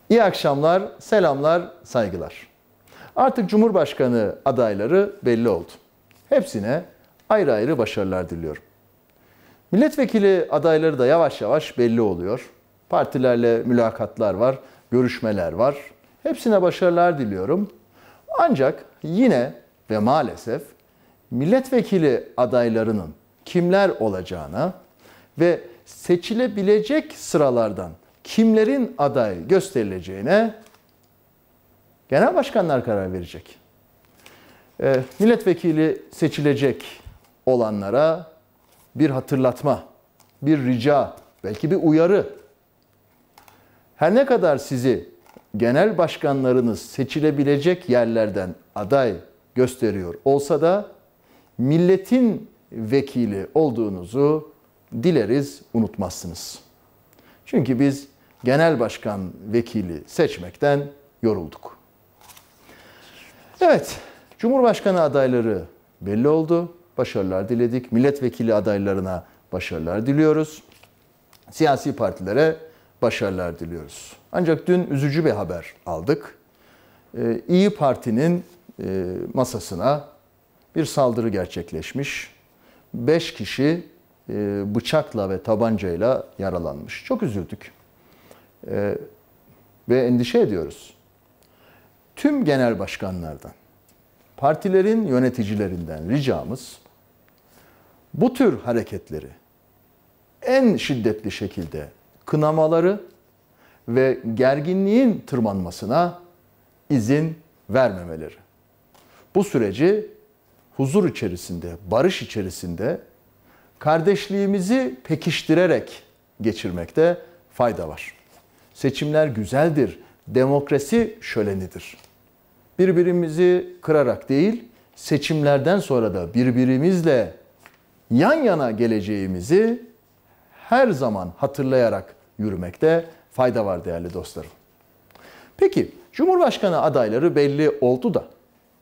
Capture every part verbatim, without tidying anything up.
İyi akşamlar, selamlar, saygılar. Artık Cumhurbaşkanı adayları belli oldu. Hepsine ayrı ayrı başarılar diliyorum. Milletvekili adayları da yavaş yavaş belli oluyor. Partilerle mülakatlar var, görüşmeler var. Hepsine başarılar diliyorum. Ancak yine ve maalesef milletvekili adaylarının kimler olacağına ve seçilebilecek sıralardan kimlerin aday gösterileceğine genel başkanlar karar verecek. E, milletvekili seçilecek olanlara bir hatırlatma, bir rica, belki bir uyarı. Her ne kadar sizi genel başkanlarınız seçilebilecek yerlerden aday gösteriyor olsa da milletin vekili olduğunuzu dileriz unutmazsınız. Çünkü biz genel başkan vekili seçmekten yorulduk. Evet, Cumhurbaşkanı adayları belli oldu. Başarılar diledik. Milletvekili adaylarına başarılar diliyoruz. Siyasi partilere başarılar diliyoruz. Ancak dün üzücü bir haber aldık. Ee, İyi Parti'nin e, masasına bir saldırı gerçekleşmiş. Beş kişi e, bıçakla ve tabancayla yaralanmış. Çok üzüldük. E, ve endişe ediyoruz. Tüm genel başkanlardan, partilerin yöneticilerinden ricamız bu tür hareketleri en şiddetli şekilde kınamaları ve gerginliğin tırmanmasına izin vermemeleri. Bu süreci huzur içerisinde, barış içerisinde kardeşliğimizi pekiştirerek geçirmekte fayda var. Seçimler güzeldir, demokrasi şölenidir. Birbirimizi kırarak değil, seçimlerden sonra da birbirimizle yan yana geleceğimizi her zaman hatırlayarak yürümekte fayda var değerli dostlarım. Peki, Cumhurbaşkanı adayları belli oldu da,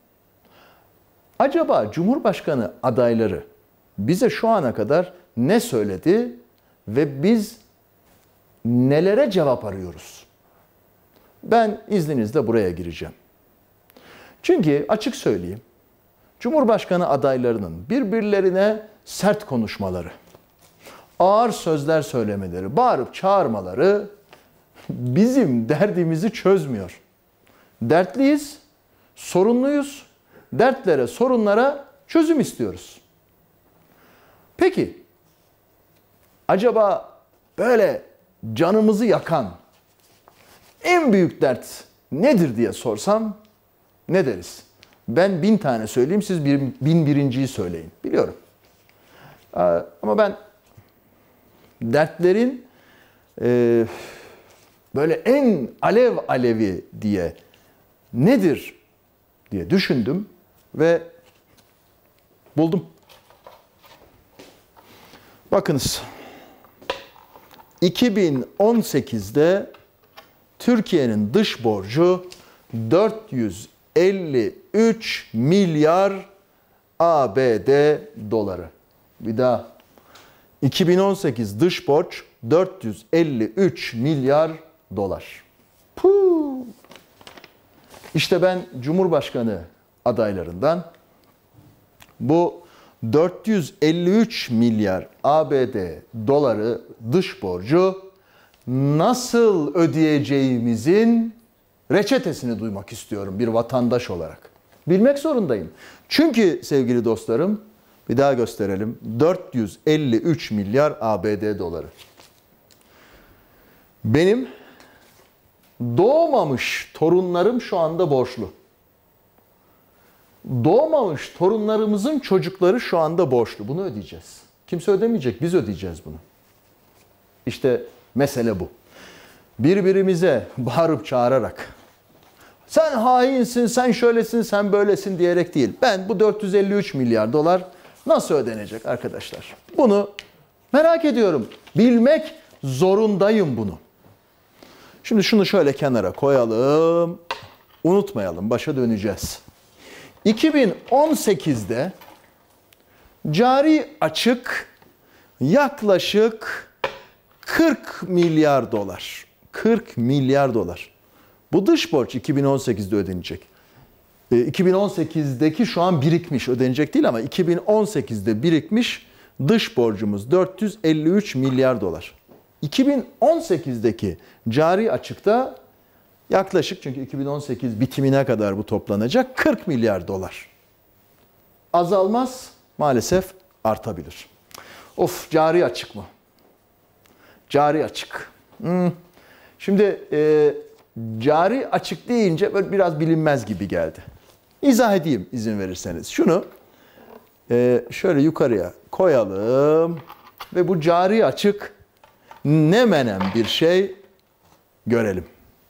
acaba Cumhurbaşkanı adayları bize şu ana kadar ne söyledi ve biz nelere cevap arıyoruz? Ben izninizle buraya gireceğim. Çünkü açık söyleyeyim, Cumhurbaşkanı adaylarının birbirlerine sert konuşmaları, ağır sözler söylemeleri, bağırıp çağırmaları bizim derdimizi çözmüyor. Dertliyiz, sorunluyuz, dertlere, sorunlara çözüm istiyoruz. Peki, acaba böyle canımızı yakan en büyük dert nedir diye sorsam ne deriz? Ben bin tane söyleyeyim, siz bir, bin birinciyi söyleyin. Biliyorum. Ama ben dertlerin e, böyle en alev alevi diye nedir diye düşündüm ve buldum. Bakınız. iki bin on sekizde Türkiye'nin dış borcu dört yüz elli üç milyar A B D doları. Bir daha. iki bin on sekiz dış borç dört yüz elli üç milyar dolar. Puh. İşte ben Cumhurbaşkanı adaylarından bu dört yüz elli üç milyar A B D doları dış borcu nasıl ödeyeceğimizin reçetesini duymak istiyorum bir vatandaş olarak. Bilmek zorundayım. Çünkü sevgili dostlarım, bir daha gösterelim. dört yüz elli üç milyar A B D doları. Benim doğmamış torunlarım şu anda borçlu. Doğmamış torunlarımızın çocukları şu anda borçlu. Bunu ödeyeceğiz. Kimse ödemeyecek, biz ödeyeceğiz bunu. İşte mesele bu. Birbirimize bağırıp çağırarak, sen hainsin, sen şöylesin, sen böylesin diyerek değil. Ben bu dört yüz elli üç milyar dolar nasıl ödenecek arkadaşlar? Bunu merak ediyorum. Bilmek zorundayım bunu. Şimdi şunu şöyle kenara koyalım. Unutmayalım, başa döneceğiz. iki bin on sekizde cari açık yaklaşık kırk milyar dolar. kırk milyar dolar. Bu dış borç iki bin on sekizde ödenecek. iki bin on sekizdeki şu an birikmiş, ödenecek değil ama iki bin on sekizde birikmiş dış borcumuz dört yüz elli üç milyar dolar. iki bin on sekizdeki cari açıkta yaklaşık, çünkü iki bin on sekiz bitimine kadar bu toplanacak, kırk milyar dolar. Azalmaz, maalesef artabilir. Of, cari açık mı? Cari açık. Hmm. Şimdi e, cari açık deyince böyle biraz bilinmez gibi geldi. İzah edeyim izin verirseniz. Şunu e, şöyle yukarıya koyalım ve bu cari açık ne menem bir şey görelim.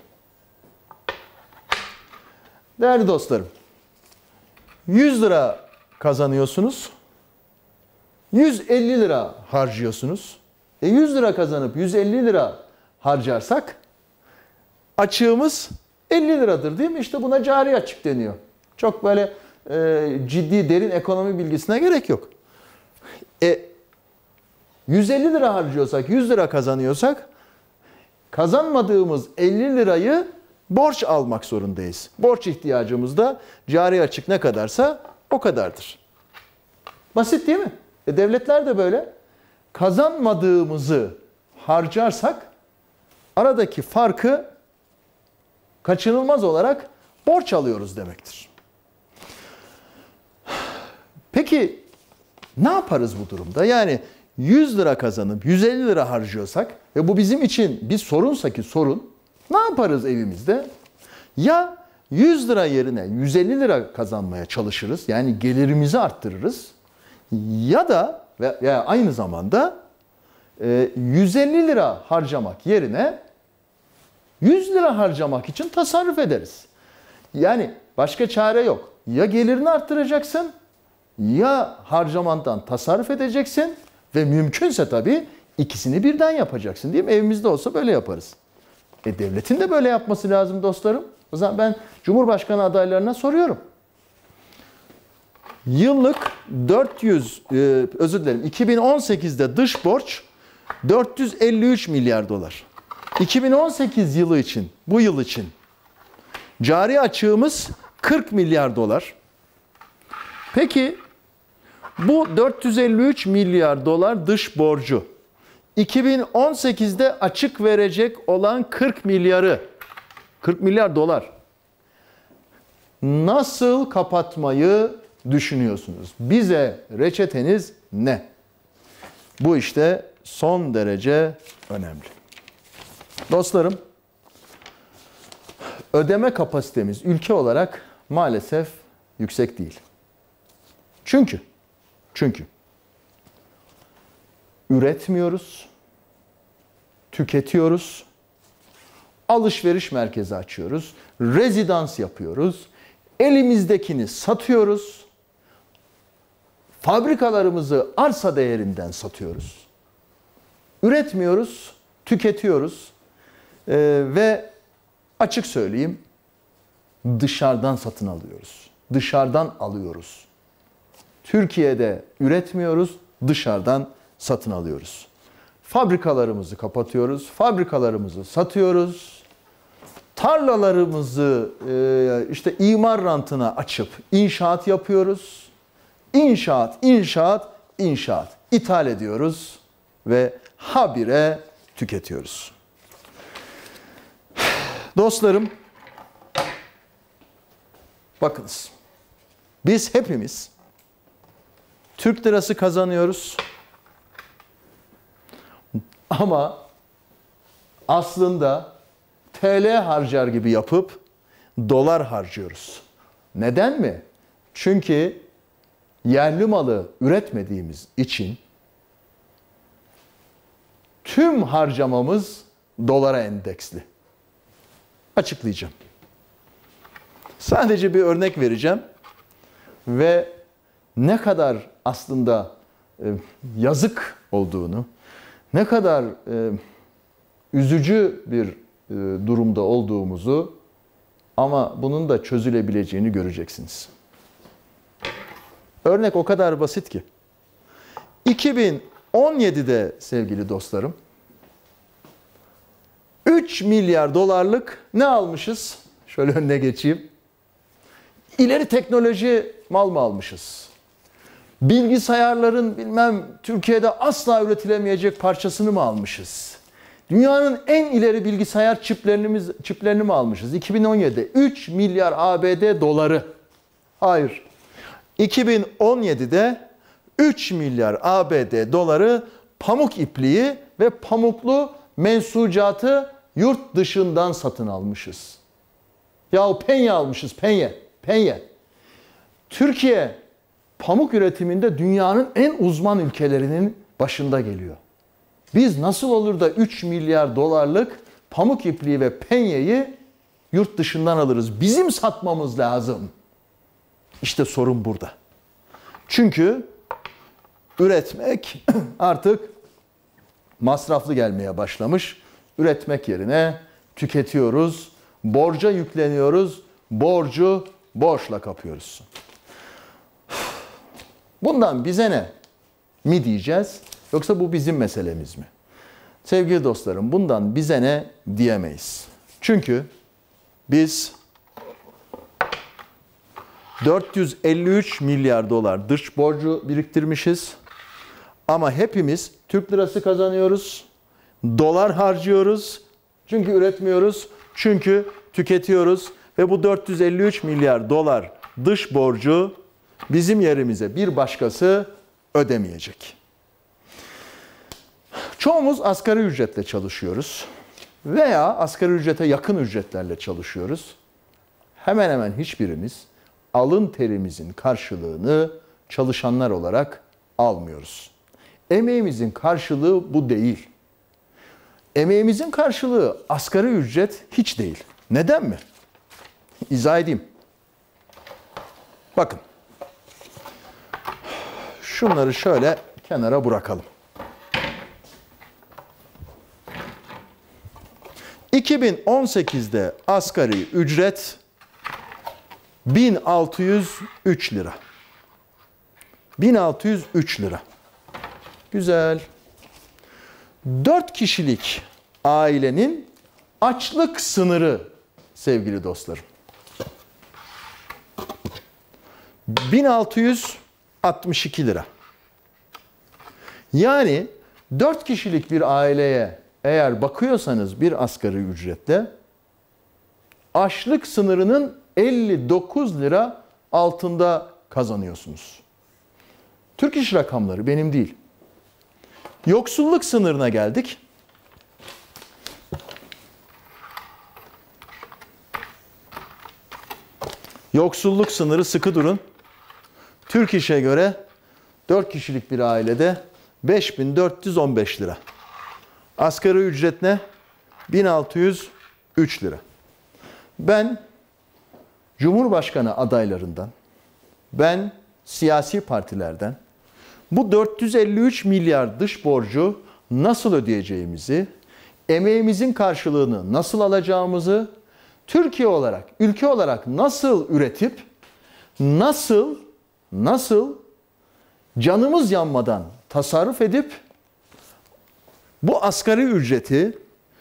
Değerli dostlarım, yüz lira kazanıyorsunuz, yüz elli lira harcıyorsunuz. E yüz lira kazanıp yüz elli lira harcarsak açığımız elli liradır değil mi? İşte buna cari açık deniyor. Çok böyle e, ciddi, derin ekonomi bilgisine gerek yok. E, yüz elli lira harcıyorsak, yüz lira kazanıyorsak kazanmadığımız elli lirayı borç almak zorundayız. Borç ihtiyacımız da cari açık ne kadarsa o kadardır. Basit değil mi? E, devletler de böyle. Kazanmadığımızı harcarsak aradaki farkı kaçınılmaz olarak borç alıyoruz demektir. Peki ne yaparız bu durumda? Yani yüz lira kazanıp yüz elli lira harcıyorsak ve bu bizim için bir sorunsa ki sorun, ne yaparız evimizde? Ya yüz lira yerine yüz elli lira kazanmaya çalışırız, yani gelirimizi arttırırız, ya da veya aynı zamanda yüz elli lira harcamak yerine yüz lira harcamak için tasarruf ederiz. Yani başka çare yok. Ya gelirini arttıracaksın, ya harcamandan tasarruf edeceksin ve mümkünse tabii ikisini birden yapacaksın değil mi? Evimizde olsa böyle yaparız. E devletin de böyle yapması lazım dostlarım. O zaman ben Cumhurbaşkanı adaylarına soruyorum. Yıllık dört yüz, e, özür dilerim, iki bin on sekizde dış borç dört yüz elli üç milyar dolar. iki bin on sekiz yılı için, bu yıl için cari açığımız kırk milyar dolar. Peki bu dört yüz elli üç milyar dolar dış borcu iki bin on sekizde açık verecek olan kırk milyarı, kırk milyar dolar nasıl kapatmayı düşünüyorsunuz? Bize reçeteniz ne? Bu işte son derece önemli. Dostlarım, ödeme kapasitemiz ülke olarak maalesef yüksek değil. Çünkü, çünkü üretmiyoruz, tüketiyoruz, alışveriş merkezi açıyoruz, rezidans yapıyoruz, elimizdekini satıyoruz, fabrikalarımızı arsa değerinden satıyoruz. Üretmiyoruz, tüketiyoruz ee, ve açık söyleyeyim, dışarıdan satın alıyoruz. Dışarıdan alıyoruz. Türkiye'de üretmiyoruz, dışarıdan satın alıyoruz. Fabrikalarımızı kapatıyoruz, fabrikalarımızı satıyoruz. Tarlalarımızı e, işte imar rantına açıp inşaat yapıyoruz. İnşaat, inşaat, inşaat. İthal ediyoruz ve habire tüketiyoruz. Dostlarım, bakınız. Biz hepimiz Türk lirası kazanıyoruz. Ama aslında T L harcar gibi yapıp dolar harcıyoruz. Neden mi? Çünkü yerli malı üretmediğimiz için tüm harcamamız dolara endeksli. Açıklayacağım. Sadece bir örnek vereceğim ve ne kadar aslında e, yazık olduğunu, ne kadar e, üzücü bir e, durumda olduğumuzu ama bunun da çözülebileceğini göreceksiniz. Örnek o kadar basit ki. iki bin on yedide sevgili dostlarım, üç milyar dolarlık ne almışız? Şöyle önüne geçeyim. İleri teknoloji mal mı almışız? Bilgisayarların bilmem Türkiye'de asla üretilemeyecek parçasını mı almışız? Dünyanın en ileri bilgisayar çiplerini, çiplerini mi almışız? iki bin on yedide üç milyar A B D doları. Hayır. iki bin on yedide üç milyar A B D doları pamuk ipliği ve pamuklu mensucatı yurt dışından satın almışız. Yahu penye almışız, penye, penye. Türkiye pamuk üretiminde dünyanın en uzman ülkelerinin başında geliyor. Biz nasıl olur da üç milyar dolarlık pamuk ipliği ve penyeyi yurt dışından alırız? Bizim satmamız lazım. İşte sorun burada. Çünkü üretmek artık masraflı gelmeye başlamış. Üretmek yerine tüketiyoruz, borca yükleniyoruz, borcu borçla kapıyoruz. Bundan bize ne mi diyeceğiz? Yoksa bu bizim meselemiz mi? Sevgili dostlarım, bundan bize ne diyemeyiz. Çünkü biz dört yüz elli üç milyar dolar dış borcu biriktirmişiz. Ama hepimiz Türk lirası kazanıyoruz, dolar harcıyoruz. Çünkü üretmiyoruz, çünkü tüketiyoruz. Ve bu dört yüz elli üç milyar dolar dış borcu bizim yerimize bir başkası ödemeyecek. Çoğumuz asgari ücretle çalışıyoruz veya asgari ücrete yakın ücretlerle çalışıyoruz. Hemen hemen hiçbirimiz alın terimizin karşılığını çalışanlar olarak almıyoruz. Emeğimizin karşılığı bu değil. Emeğimizin karşılığı asgari ücret hiç değil. Neden mi? İzah edeyim. Bakın. Şunları şöyle kenara bırakalım. iki bin on sekizde asgari ücret bin altı yüz üç lira. bin altı yüz üç lira. Güzel. dört kişilik ailenin açlık sınırı sevgili dostlarım. bin altı yüz altmış iki lira. Yani dört kişilik bir aileye eğer bakıyorsanız bir asgari ücretle açlık sınırının elli dokuz lira altında kazanıyorsunuz. Türk İş rakamları benim değil. Yoksulluk sınırına geldik. Yoksulluk sınırı sıkı durun. Türk İş'e göre dört kişilik bir ailede beş bin dört yüz on beş lira. Asgari ücret ne? bin altı yüz üç lira. Ben Cumhurbaşkanı adaylarından, ben siyasi partilerden bu dört yüz elli üç milyar dış borcu nasıl ödeyeceğimizi, emeğimizin karşılığını nasıl alacağımızı, Türkiye olarak, ülke olarak nasıl üretip, nasıl, nasıl canımız yanmadan tasarruf edip bu asgari ücreti,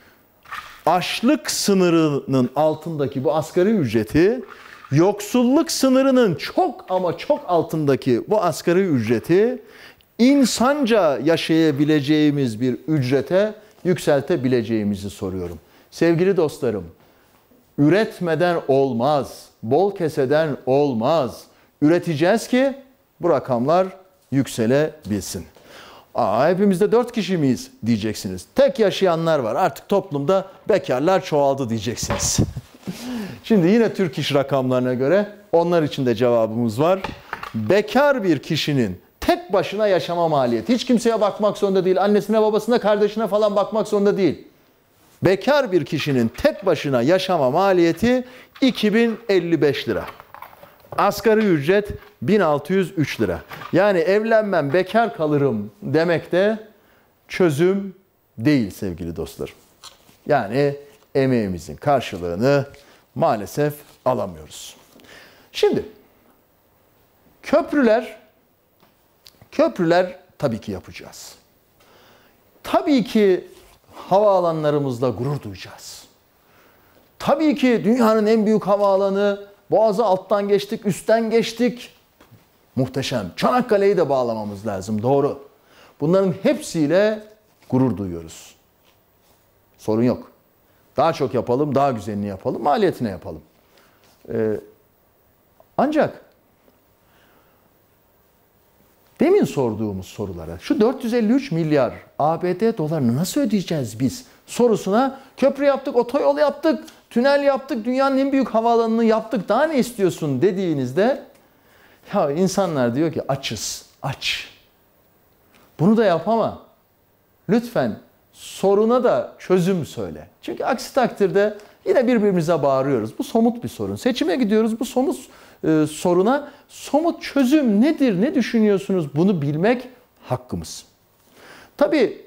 açlık sınırının altındaki bu asgari ücreti, yoksulluk sınırının çok ama çok altındaki bu asgari ücreti insanca yaşayabileceğimiz bir ücrete yükseltebileceğimizi soruyorum. Sevgili dostlarım, üretmeden olmaz, bol keseden olmaz. Üreteceğiz ki bu rakamlar yükselebilsin. Aa, hepimizde dört kişi miyiz diyeceksiniz. Tek yaşayanlar var. Artık toplumda bekarlar çoğaldı diyeceksiniz. Şimdi yine Türk İş rakamlarına göre onlar için de cevabımız var. Bekar bir kişinin tek başına yaşama maliyeti. Hiç kimseye bakmak zorunda değil. Annesine, babasına, kardeşine falan bakmak zorunda değil. Bekar bir kişinin tek başına yaşama maliyeti iki bin elli beş lira. Asgari ücret bin altı yüz üç lira. Yani evlenmem, bekar kalırım demek de çözüm değil sevgili dostlarım. Yani emeğimizin karşılığını maalesef alamıyoruz. Şimdi köprüler, köprüler tabii ki yapacağız. Tabii ki havaalanlarımızla gurur duyacağız. Tabii ki dünyanın en büyük havaalanı, Boğaz'ı alttan geçtik, üstten geçtik. Muhteşem. Çanakkale'yi de bağlamamız lazım, doğru. Bunların hepsiyle gurur duyuyoruz. Sorun yok. Daha çok yapalım, daha güzelini yapalım, maliyetine yapalım. Ee, ancak demin sorduğumuz sorulara, şu dört yüz elli üç milyar A B D dolarını nasıl ödeyeceğiz biz sorusuna, köprü yaptık, otoyol yaptık, tünel yaptık, dünyanın en büyük havaalanını yaptık, daha ne istiyorsun dediğinizde, ya insanlar diyor ki açız, aç. Bunu da yap ama lütfen soruna da çözüm söyle. Çünkü aksi takdirde yine birbirimize bağırıyoruz. Bu somut bir sorun. Seçime gidiyoruz, bu somut e, soruna somut çözüm nedir, ne düşünüyorsunuz bunu bilmek hakkımız. Tabii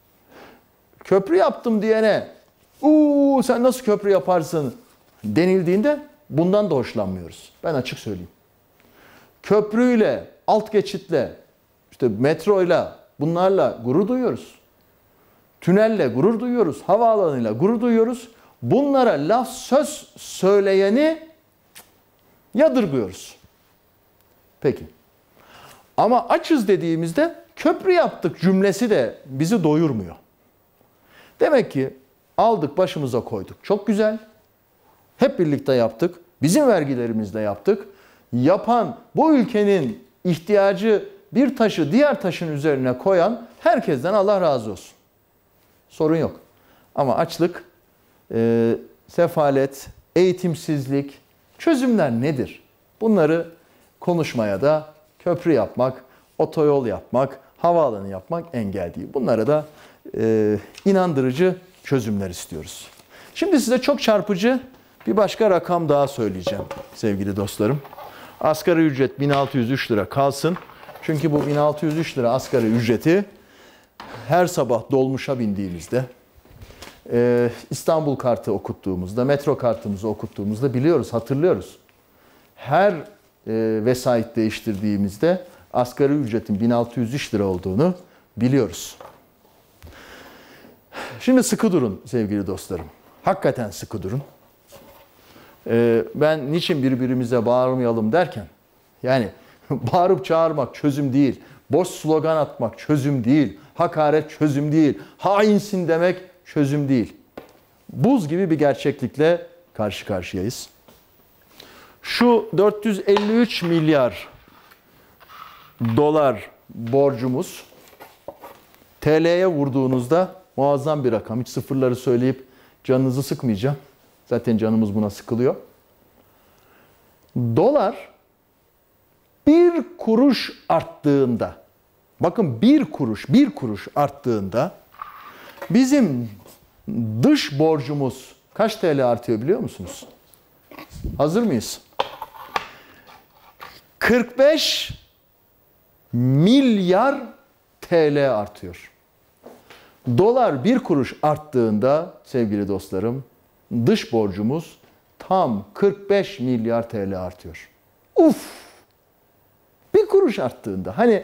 köprü yaptım diyene, uuu sen nasıl köprü yaparsın denildiğinde bundan da hoşlanmıyoruz. Ben açık söyleyeyim. Köprüyle, alt geçitle, işte metroyla, bunlarla gurur duyuyoruz. Tünelle gurur duyuyoruz. Havaalanıyla gurur duyuyoruz. Bunlara laf söz söyleyeni yadırgıyoruz. Peki. Ama açız dediğimizde köprü yaptık cümlesi de bizi doyurmuyor. Demek ki aldık başımıza koyduk. Çok güzel. Hep birlikte yaptık. Bizim vergilerimizle yaptık. Yapan, bu ülkenin ihtiyacı bir taşı diğer taşın üzerine koyan herkesten Allah razı olsun. Sorun yok. Ama açlık, e, sefalet, eğitimsizlik, çözümler nedir? Bunları konuşmaya da köprü yapmak, otoyol yapmak, havaalanı yapmak engel değil. Bunlara da e, inandırıcı çözümler istiyoruz. Şimdi size çok çarpıcı bir başka rakam daha söyleyeceğim sevgili dostlarım. Asgari ücret bin altı yüz üç lira kalsın. Çünkü bu bin altı yüz üç lira asgari ücreti her sabah dolmuşa bindiğimizde, İstanbul kartı okuttuğumuzda, metro kartımızı okuttuğumuzda biliyoruz, hatırlıyoruz. Her vesait değiştirdiğimizde asgari ücretin bin altı yüz üç lira olduğunu biliyoruz. Şimdi sıkı durun sevgili dostlarım. Hakikaten sıkı durun. Ben niçin birbirimize bağırmayalım derken, yani bağırıp çağırmak çözüm değil, boş slogan atmak çözüm değil, hakaret çözüm değil, hainsin demek çözüm değil. Buz gibi bir gerçeklikle karşı karşıyayız. Şu dört yüz elli üç milyar dolar borcumuz T L'ye vurduğunuzda muazzam bir rakam. Hiç sıfırları söyleyip canınızı sıkmayacağım. Zaten canımız buna sıkılıyor. Dolar bir kuruş arttığında, bakın bir kuruş, bir kuruş arttığında bizim dış borcumuz kaç T L artıyor biliyor musunuz? Hazır mıyız? kırk beş milyar T L artıyor. Dolar bir kuruş arttığında sevgili dostlarım dış borcumuz tam kırk beş milyar T L artıyor. Uf! Bir kuruş arttığında hani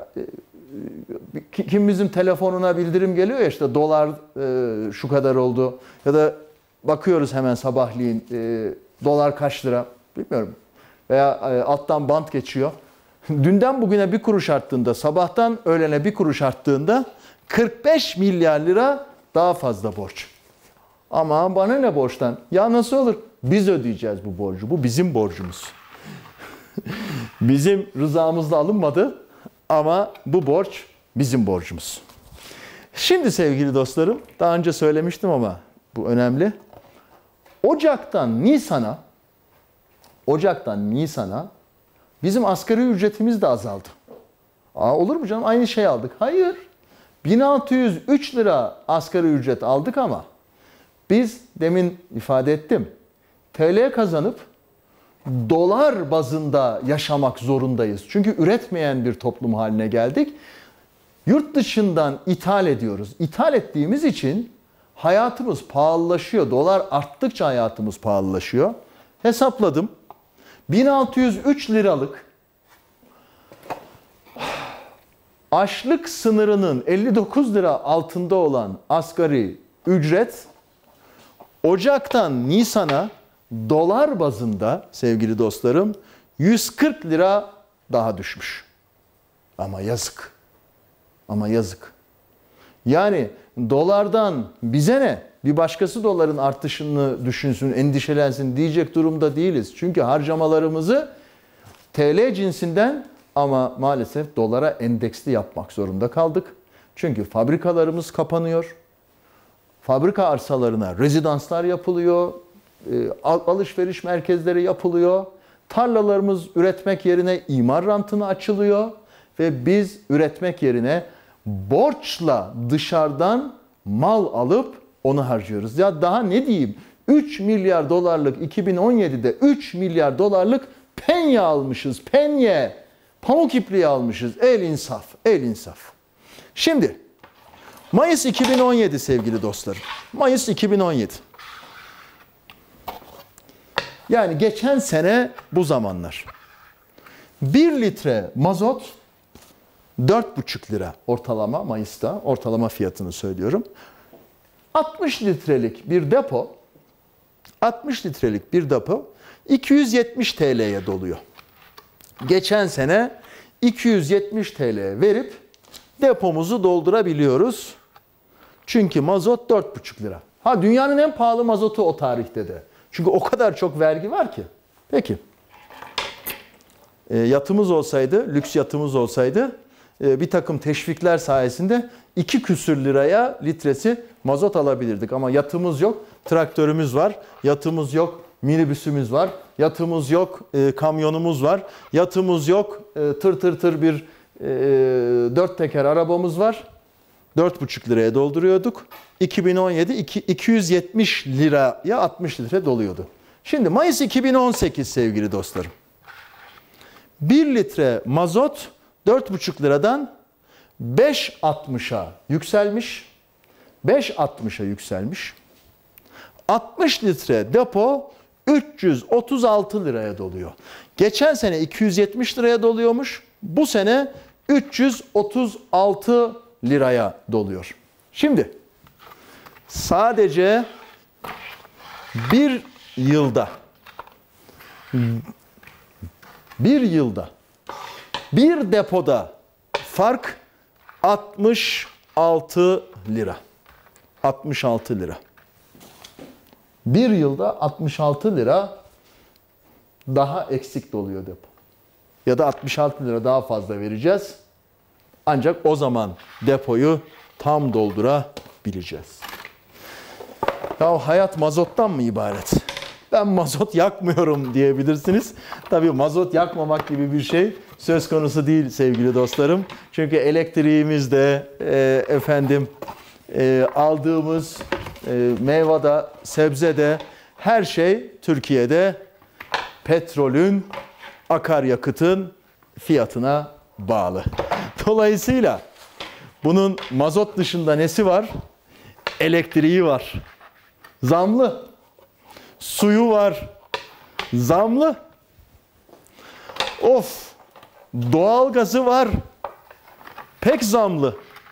kim bizim telefonuna bildirim geliyor ya işte dolar e, şu kadar oldu ya da bakıyoruz hemen sabahleyin e, dolar kaç lira bilmiyorum veya e, alttan bant geçiyor. Dünden bugüne bir kuruş arttığında sabahtan öğlene bir kuruş arttığında kırk beş milyar lira daha fazla borç. Ama bana ne borçtan? Ya nasıl olur? Biz ödeyeceğiz bu borcu. Bu bizim borcumuz. Bizim rızamızla alınmadı ama bu borç bizim borcumuz. Şimdi sevgili dostlarım, daha önce söylemiştim ama bu önemli. Ocaktan Nisan'a Ocaktan Nisan'a bizim asgari ücretimiz de azaldı. Aa, olur mu canım? Aynı şey aldık. Hayır. bin altı yüz üç lira asgari ücret aldık ama biz demin ifade ettim. T L kazanıp dolar bazında yaşamak zorundayız. Çünkü üretmeyen bir toplum haline geldik. Yurt dışından ithal ediyoruz. İthal ettiğimiz için hayatımız pahalılaşıyor. Dolar arttıkça hayatımız pahalılaşıyor. Hesapladım. bin altı yüz üç liralık açlık sınırının elli dokuz lira altında olan asgari ücret Ocak'tan Nisan'a dolar bazında sevgili dostlarım yüz kırk lira daha düşmüş. Ama yazık. Ama yazık. Yani dolardan bize ne? Bir başkası doların artışını düşünsün, endişelensin diyecek durumda değiliz. Çünkü harcamalarımızı T L cinsinden ama maalesef dolara endeksli yapmak zorunda kaldık. Çünkü fabrikalarımız kapanıyor. Fabrika arsalarına rezidanslar yapılıyor. Alışveriş merkezleri yapılıyor. Tarlalarımız üretmek yerine imar rantına açılıyor. Ve biz üretmek yerine borçla dışarıdan mal alıp onu harcıyoruz. Ya daha ne diyeyim? üç milyar dolarlık iki bin on yedide üç milyar dolarlık penye almışız. Penye. Pamuk ipliği almışız. El insaf. El insaf. Şimdi Mayıs iki bin on yedi sevgili dostlarım. Mayıs iki bin on yedi. Yani geçen sene bu zamanlar. bir litre mazot dört buçuk lira ortalama Mayıs'ta. Ortalama fiyatını söylüyorum. altmış litrelik bir depo altmış litrelik bir depo iki yüz yetmiş T L'ye doluyor. Geçen sene iki yüz yetmiş T L verip depomuzu doldurabiliyoruz. Çünkü mazot dört buçuk lira. Ha dünyanın en pahalı mazotu o tarihte de. Çünkü o kadar çok vergi var ki. Peki. E, yatımız olsaydı, lüks yatımız olsaydı e, bir takım teşvikler sayesinde iki küsür liraya litresi mazot alabilirdik. Ama yatımız yok, traktörümüz var. Yatımız yok, minibüsümüz var. Yatımız yok, e, kamyonumuz var. Yatımız yok, e, tır tır tır bir e, dört teker arabamız var. dört buçuk liraya dolduruyorduk. iki bin on yedi iki yüz yetmiş liraya altmış litre doluyordu. Şimdi Mayıs iki bin on sekiz sevgili dostlarım. bir litre mazot dört buçuk liradan beş altmışa yükselmiş. beş altmışa yükselmiş. altmış litre depo üç yüz otuz altı liraya doluyor. Geçen sene iki yüz yetmiş liraya doluyormuş. Bu sene üç yüz otuz altı liraya doluyor. Şimdi sadece bir yılda bir yılda bir depoda fark altmış altı lira. altmış altı lira. Bir yılda altmış altı lira daha eksik doluyor depo. Ya da altmış altı lira daha fazla vereceğiz. Ancak o zaman depoyu tam doldurabileceğiz. Ya hayat mazottan mı ibaret? Ben mazot yakmıyorum diyebilirsiniz. Tabii mazot yakmamak gibi bir şey söz konusu değil sevgili dostlarım. Çünkü elektriğimizde e, efendim e, aldığımız e, meyvede, sebzede her şey Türkiye'de petrolün, akaryakıtın fiyatına bağlı. Dolayısıyla bunun mazot dışında nesi var? Elektriği var. Zamlı. Suyu var. Zamlı. Of. Doğalgazı var. Pek zamlı.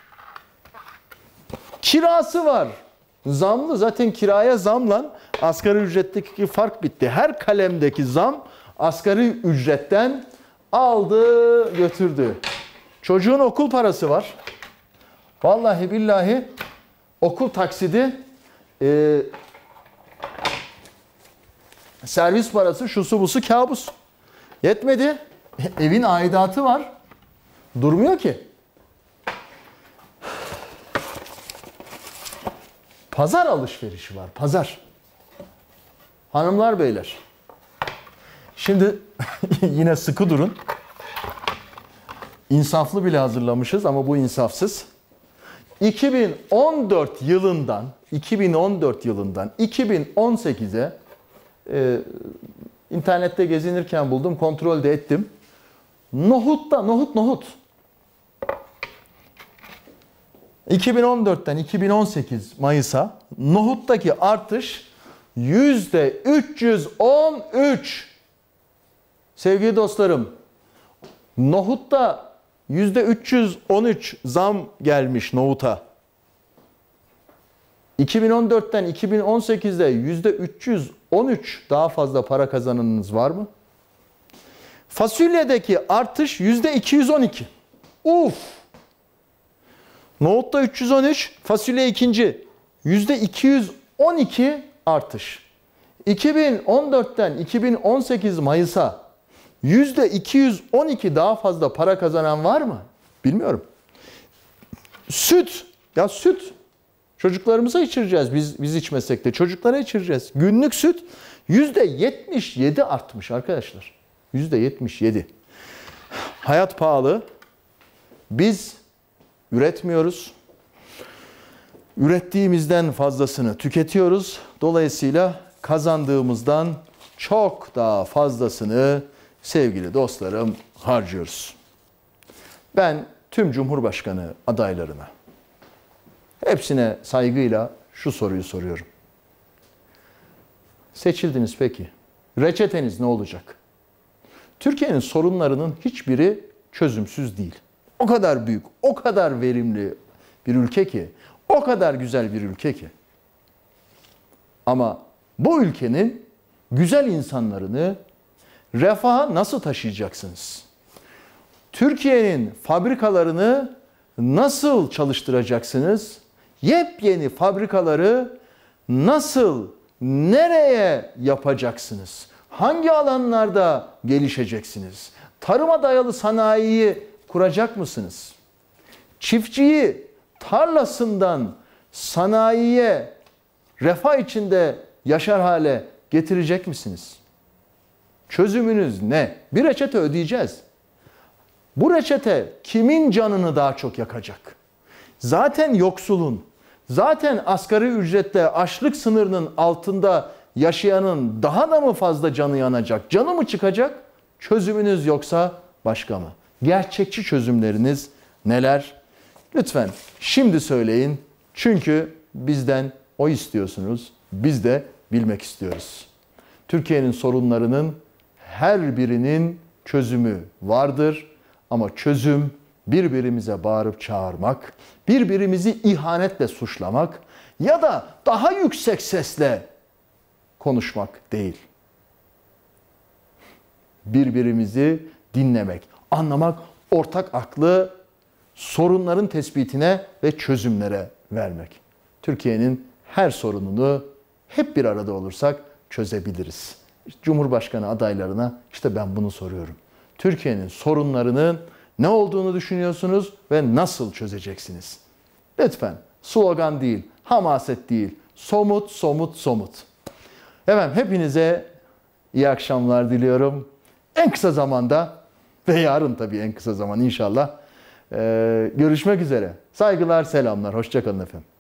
Kirası var. Zamlı. Zaten kiraya zamla asgari ücretteki fark bitti. Her kalemdeki zam asgari ücretten aldı, götürdü. Çocuğun okul parası var. Vallahi billahi okul taksidi, e, servis parası, şusu busu kabus. Yetmedi. Evin aidatı var. Durmuyor ki. Pazar alışverişi var. Pazar. Hanımlar beyler. Şimdi yine sıkı durun. İnsaflı bile hazırlamışız ama bu insafsız. iki bin on dört yılından iki bin on dört yılından iki bin on sekize e, internette gezinirken buldum, kontrol de ettim. Nohutta, nohut nohut. iki bin on dörtten iki bin on sekiz Mayıs'a nohuttaki artış yüzde üç yüz on üç. Sevgili dostlarım, nohutta yüzde üç yüz on üç zam gelmiş nohuta. iki bin on dörtten iki bin on sekizde yüzde üç yüz on üç daha fazla para kazananınız var mı? Fasulyedeki artış yüzde iki yüz on iki. Uf! Nohutta üç yüz on üç, fasulye ikinci. yüzde iki yüz on iki artış. iki bin on dörtten iki bin on sekiz Mayıs'a yüzde iki yüz on iki daha fazla para kazanan var mı? Bilmiyorum. Süt. Ya süt. Çocuklarımıza içireceğiz. Biz, biz içmesek de çocuklara içireceğiz. Günlük süt yüzde yetmiş yedi artmış arkadaşlar. yüzde yetmiş yedi. Hayat pahalı. Biz üretmiyoruz. Ürettiğimizden fazlasını tüketiyoruz. Dolayısıyla kazandığımızdan çok daha fazlasını sevgili dostlarım harcıyoruz. Ben tüm Cumhurbaşkanı adaylarına hepsine saygıyla şu soruyu soruyorum. Seçildiniz peki. Reçeteniz ne olacak? Türkiye'nin sorunlarının hiçbiri çözümsüz değil. O kadar büyük, o kadar verimli bir ülke ki, o kadar güzel bir ülke ki. Ama bu ülkenin güzel insanlarını refaha nasıl taşıyacaksınız? Türkiye'nin fabrikalarını nasıl çalıştıracaksınız? Yepyeni fabrikaları nasıl, nereye yapacaksınız? Hangi alanlarda gelişeceksiniz? Tarıma dayalı sanayiyi kuracak mısınız? Çiftçiyi tarlasından sanayiye refah içinde yaşar hale getirecek misiniz? Çözümünüz ne? Bir reçete ödeyeceğiz. Bu reçete kimin canını daha çok yakacak? Zaten yoksulun, zaten asgari ücretle açlık sınırının altında yaşayanın daha da mı fazla canı yanacak? Canı mı çıkacak? Çözümünüz yoksa başka mı? Gerçekçi çözümleriniz neler? Lütfen şimdi söyleyin. Çünkü bizden o istiyorsunuz. Biz de bilmek istiyoruz. Türkiye'nin sorunlarının her birinin çözümü vardır. Ama çözüm birbirimize bağırıp çağırmak, birbirimizi ihanetle suçlamak ya da daha yüksek sesle konuşmak değil. Birbirimizi dinlemek, anlamak, ortak aklı sorunların tespitine ve çözümlere vermek. Türkiye'nin her sorununu hep bir arada olursak çözebiliriz. Cumhurbaşkanı adaylarına işte ben bunu soruyorum. Türkiye'nin sorunlarının ne olduğunu düşünüyorsunuz ve nasıl çözeceksiniz? Lütfen slogan değil, hamaset değil, somut, somut, somut. Efendim hepinize iyi akşamlar diliyorum. En kısa zamanda ve yarın tabii en kısa zaman inşallah ee, görüşmek üzere. Saygılar, selamlar. Hoşça kalın efendim.